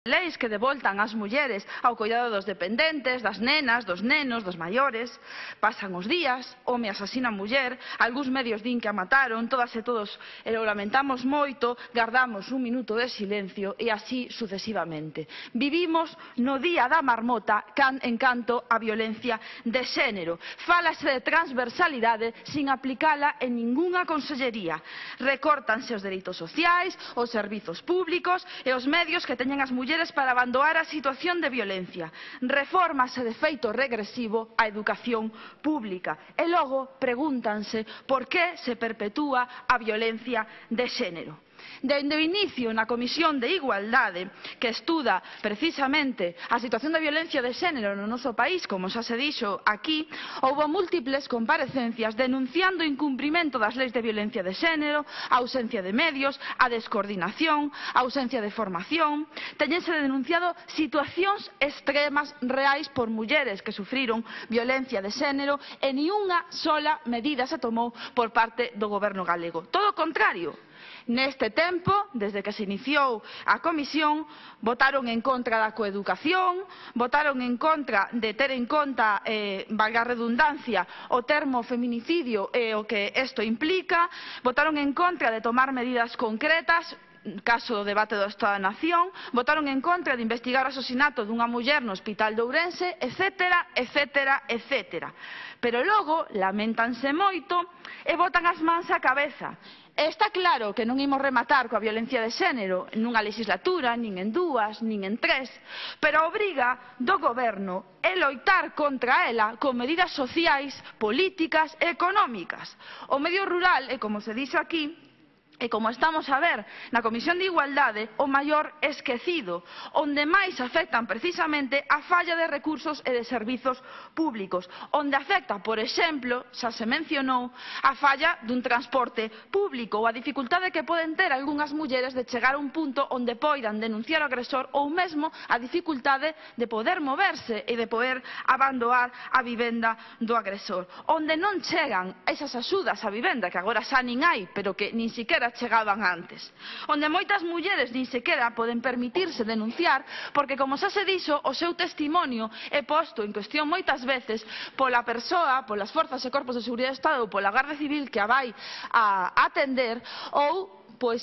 leis que devoltan as mulleres ao cuidado dos dependentes, das nenas, dos nenos, dos maiores. Pasan os días, home asasina a muller, algúns medios din que a mataron, todas e todos o lamentamos moito, gardamos un minuto de silencio e así sucesivamente. Vivimos no día da marmota en canto a violencia de xénero. Fálase de transversalidade sin aplicala en ningunha consellería. Recórtanse os dereitos sociais, os servizos públicos e os medios que teñen as mulleres para abandonar a situación de violencia. Refórmase de feito regresivo a educación pública. E logo pregúntanse por que se perpetúa a violencia de xénero. Dende o inicio na Comisión de Igualdade, que estuda precisamente a situación de violencia de xénero no noso país, como xa se dixo aquí, houbo múltiples comparecencias denunciando o incumprimento das leis de violencia de xénero, a ausencia de medios, a descoordinación, a ausencia de formación. Teñense denunciado situacións extremas reais por mulleres que sufriron violencia de xénero e ni unha sola medida se tomou por parte do Goberno galego. Todo o contrario. Neste tempo, desde que se iniciou a comisión, votaron en contra da coeducación, votaron en contra de ter en conta, valga a redundancia, o termo feminicidio e o que isto implica, votaron en contra de tomar medidas concretas, caso do debate do Estado da Nación, votaron en contra de investigar o asasinato dunha muller no Hospital de Ourense, etcétera, etcétera, etcétera. Pero logo lamentanse moito e botan as mans á cabeza. Está claro que non imos rematar coa violencia de xénero nunha legislatura, nin en dúas, nin en tres, pero a obriga do Goberno é loitar contra ela con medidas sociais, políticas e económicas. O medio rural, e como se dixo aquí, e como estamos a ver na Comisión de Igualdade, o maior esquecido, onde máis afectan precisamente a falla de recursos e de servizos públicos, onde afecta, por exemplo, xa se mencionou, a falla dun transporte público ou a dificultade que poden ter algunhas mulleres de chegar a un punto onde poidan denunciar o agresor ou mesmo a dificultade de poder moverse e de poder abandonar a vivenda do agresor, onde non chegan esas axudas á vivenda que agora xa nin hai, pero que nin siquiera chegaban antes, onde moitas mulleres nin sequera poden permitirse denunciar porque, como xa se dixo, o seu testimonio é posto en cuestión moitas veces pola persoa, polas forzas e corpos de seguridade do Estado ou pola Garda Civil que a vai a atender ou,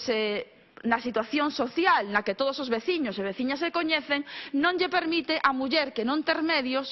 na situación social na que todos os veciños e veciñas se coñecen, non lle permite a muller que non ten medios,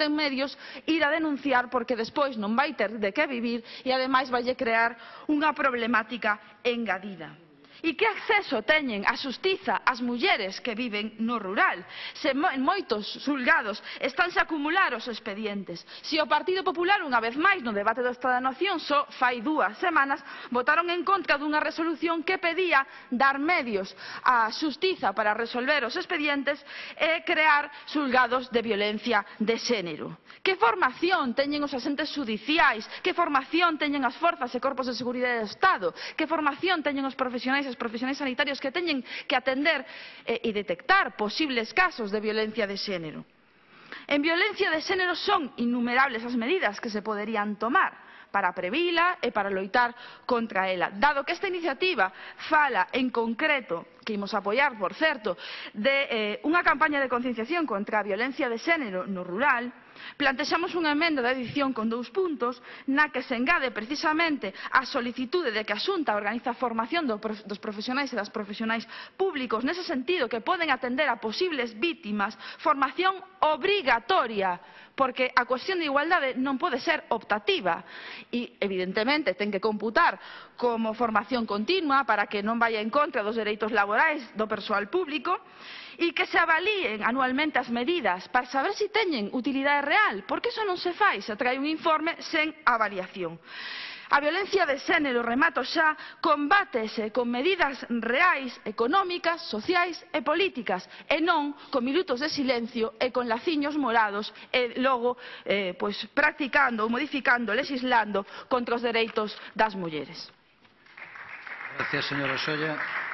ir a denunciar porque despois non vai ter de que vivir e ademais vai crear unha problemática engadida. E que acceso teñen á xustiza as mulleres que viven no rural? Se en moitos xulgados estanse a acumular os expedientes. Se o Partido Popular, unha vez máis, no debate do Estado da Nación, só fai 2 semanas, votaron en contra dunha resolución que pedía dar medios á xustiza para resolver os expedientes e crear xulgados de violencia de xénero. Que formación teñen os axentes xudiciais? Que formación teñen as forzas e corpos de seguridade do Estado? Que formación teñen os profesionais sanitarios que teñen que atender e detectar posibles casos de violencia de xénero? En violencia de xénero son innumerables as medidas que se poderían tomar para previla e para loitar contra ela. Dado que esta iniciativa fala en concreto, que imos apoiar, por certo, de unha campaña de concienciación contra a violencia de xénero no rural, plantexamos unha emenda de adición con 2 puntos na que se engade precisamente a solicitude de que a Xunta organiza a formación dos profesionais e das profesionais públicos nese sentido, que poden atender a posibles vítimas, formación obrigatoria, porque a cuestión de igualdade non pode ser optativa e, evidentemente, ten que computar como formación continua para que non vaya en contra dos dereitos laborais do persoal público e que se avalíen anualmente as medidas para saber se teñen utilidade real, porque iso non se fai, se trae un informe sen avaliación. A violencia de xénero, remato xa, combátese con medidas reais, económicas, sociais e políticas, e non con minutos de silencio e con laciños morados e logo practicando ou modificando, legislando contra os dereitos das mulleres. Gracias, señora Solla.